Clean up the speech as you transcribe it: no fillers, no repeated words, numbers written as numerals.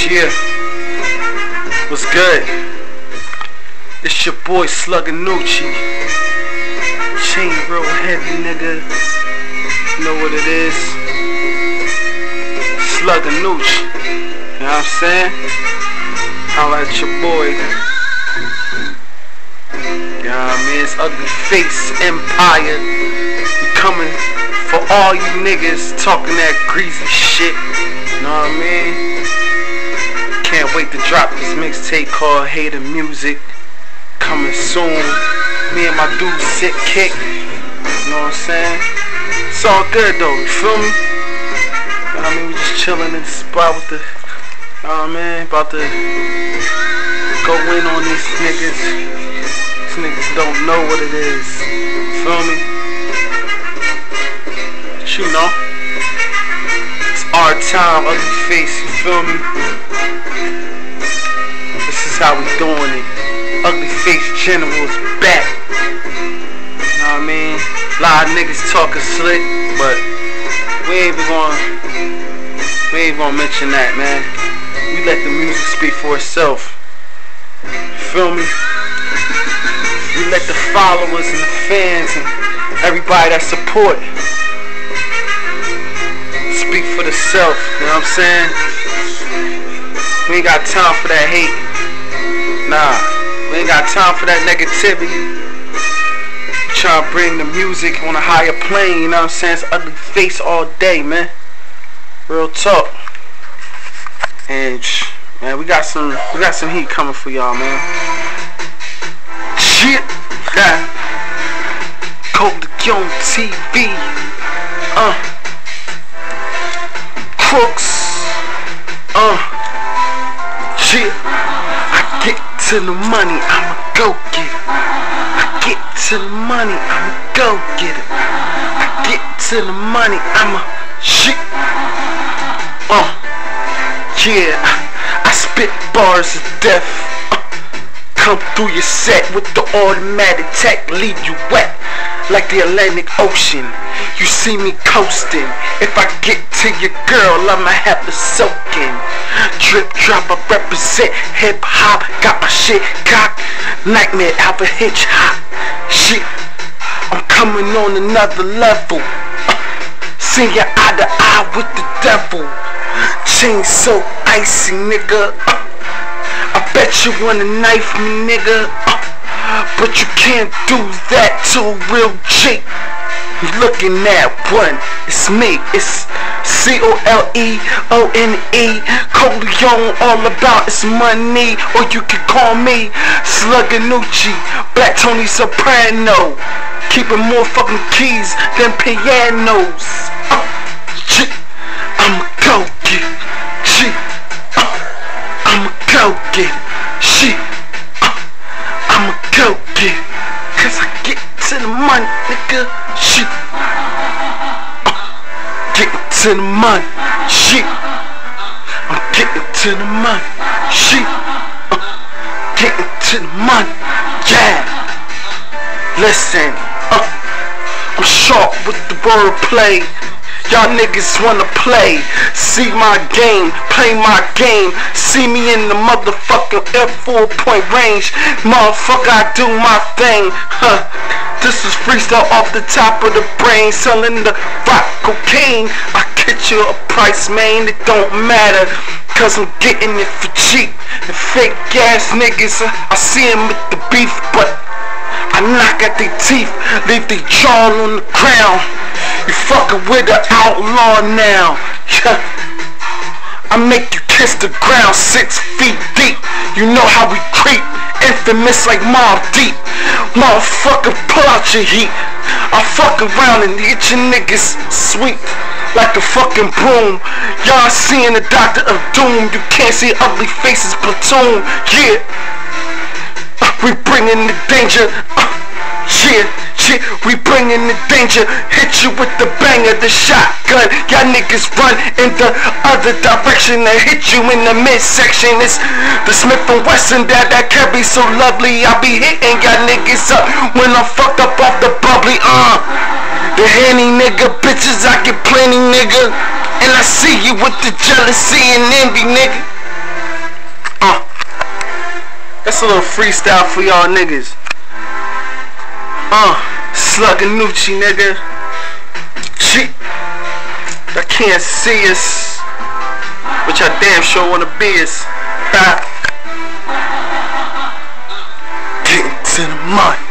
Yeah, what's good? It's your boy Slugganucci. Chain real heavy, nigga. You know what it is? Slugganucci. You know what I'm saying? Holla at your boy. You know what I mean? It's Ugly Face Empire. We coming for all you niggas talking that greasy shit. You know what I mean? Can't wait to drop this mixtape called Hater Music. Coming soon. Me and my dude Sick Kick. You know what I'm saying? It's all good though, you feel me? You know what I mean? We just chilling in the spot with the, you know what I mean? About to go in on these niggas. These niggas don't know what it is. You feel me? But you know, it's our time, Ugly Face, you feel me? This is how we doing it. Ugly Face General's back. You know what I mean? A lot of niggas talking slick, but we ain't even gonna mention that, man. We let the music speak for itself. You feel me? We let the followers and the fans and everybody that support speak for themselves. You know what I'm saying? We ain't got time for that hate. Nah, we ain't got time for that negativity. Trying to bring the music on a higher plane, you know what I'm saying? It's Ugly Face all day, man. Real talk. And man, we got some heat coming for y'all, man. Shit. Code Young TV. Crooks. Shit. I get to the money, I'ma go get it. I get to the money, I'ma go get it. I get to the money, I'ma shit. Yeah, I spit bars of death. Come through your set with the automatic tech, leave you wet like the Atlantic Ocean. You see me coasting. If I get to your girl, I'ma have to soak in. Drip drop, I represent hip hop. Got my shit cocked. Nightmare out of hitch hop. Shit, I'm coming on another level. See ya eye to eye with the devil. Chain so icy, nigga. I bet you wanna knife me, nigga. But you can't do that to a real G. You looking at one, it's me, it's Coleone. Coleone, all about it's money. Or you can call me Slugganucci, Black Tony Soprano. Keeping more fucking keys than pianos. I'ma go get it. I'ma go get it. I'ma go get it. Cause I get to the money, nigga. Shit. Getting to the money. Shit. I'm getting to the money. Shit. Getting to the money. Yeah. Listen. I'm sharp with the wordplay. Y'all niggas wanna play. See my game, play my game. See me in the motherfucking F4-point range. Motherfucker, I do my thing. This is freestyle off the top of the brain. Selling the rock cocaine. I get you a price, man, it don't matter. Cause I'm getting it for cheap. And fake ass niggas, I see them with the beef, but I knock at their teeth, leave their jaw on the ground. You fucking with an outlaw now. I make you kiss the ground 6 feet deep. You know how we creep, infamous like Mobb Deep. Motherfucker, pull out your heat. I fuck around and get your niggas sweet like a fucking broom. Y'all seeing the Doctor of Doom. You can't see Ugly Faces platoon. Yeah, we bringing the danger. Shit, we bringing the danger. Hit you with the banger, the shotgun. Y'all niggas run in the other direction. I hit you in the midsection. It's the Smith & Wesson that carry so lovely. I be hitting y'all niggas up when I'm fucked up off the bubbly. The Henny nigga, bitches, I get plenty, nigga. And I see you with the jealousy and envy, nigga. freestyle for y'all niggas. Slugganucci, nigga. Shit. I can't see us, but y'all damn sure wanna be us. Getting to the money.